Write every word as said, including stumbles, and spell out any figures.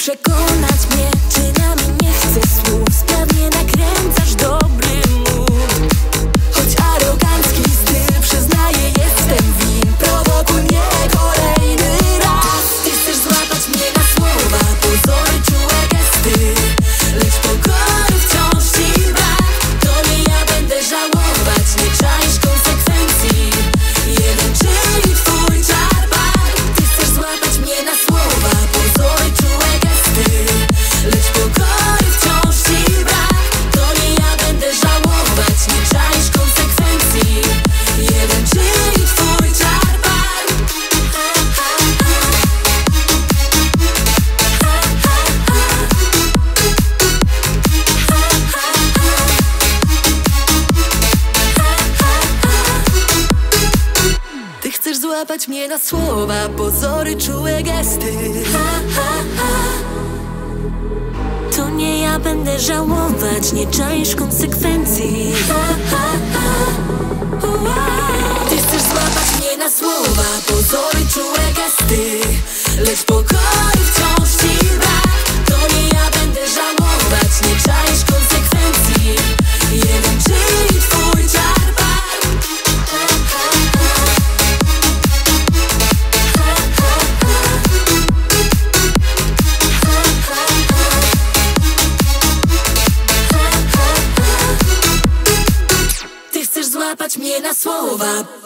przekonać mnie, czynami nie chcę słów. Sprawnie nakręcasz dobry mód. Choć arogancki styl, przyznaję, jestem win. Prowokuj mnie kolejny raz. Ty chcesz złapać mnie na słowa, pozory, czułe gesty, lecz pokory wciąż ci brak. To nie ja będę żałować, nie czaisz konsekwencji. Jeden, czyli twój czarpak. Ty chcesz złapać mnie na słowa, pozory, czułe gesty, lecz pokory wciąż ci brak. To nie ja będę żałować, nie czaisz konsekwencji. Jeden, czyli twój czarpak. Ty chcesz złapać mnie na słowa, pozory, czułe gesty. To nie ja będę żałować, nie czaisz konsekwencji. Ty chcesz złapać mnie na słowa, pozory, czułe gesty, lecz pokory wciąż ci brak. To nie ja będę żałować, nie czaisz konsekwencji. Jeden, czyli twój czarpak. Ty chcesz złapać mnie na słowa.